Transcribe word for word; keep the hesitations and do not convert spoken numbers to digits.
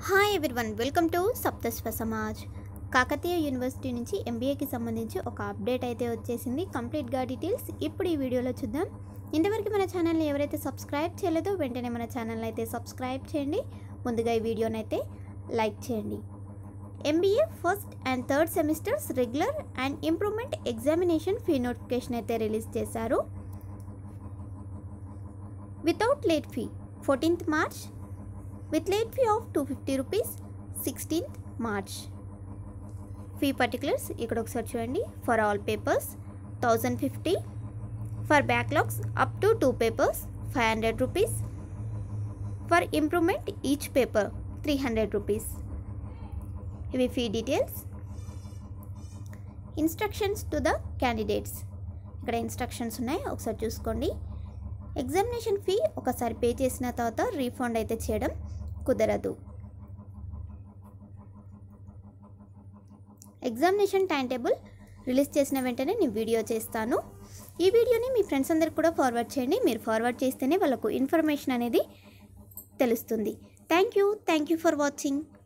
Hi everyone, welcome to Samaj. Kakatiya university నుంచి ఎంబీఏకి సంబంధించి ఒక అప్డేట్ అయితే వచ్చేసింది. కంప్లీట్గా డీటెయిల్స్ ఇప్పుడు ఈ వీడియోలో చూద్దాం. ఇంతవరకు మన ఛానల్ని ఎవరైతే సబ్స్క్రైబ్ చేయలేదో వెంటనే మన ఛానల్ని అయితే సబ్స్క్రైబ్ చేయండి. ముందుగా ఈ వీడియోని అయితే లైక్ చేయండి. MBA first and third semesters regular and improvement examination fee notification అయితే రిలీజ్ చేశారు. Without late fee fourteenth March, with late fee of two hundred fifty rupees sixteenth March. Fee particulars ఇక్కడ ఒకసారి చూడండి. For all papers one thousand fifty, for backlogs up to two papers five hundred rupees, for improvement each paper three hundred rupees. ఇవి fee details. Instructions to the candidates. ఇక్కడ instructions ఉన్నాయి, ఒకసారి చూసుకోండి. Examination fee ఒకసారి pay చేసిన తర్వాత refund అయితే చేయడం కుదరదు. ఎగ్జామినేషన్ టైం టేబుల్ రిలీజ్ చేసిన వెంటనే నేను వీడియో చేస్తాను. ఈ వీడియోని మీ ఫ్రెండ్స్ అందరికి కూడా ఫార్వర్డ్ చేయండి. మీరు ఫార్వర్డ్ చేస్తేనే వాళ్ళకు ఇన్ఫర్మేషన్ అనేది తెలుస్తుంది. Thank you thank you for watching.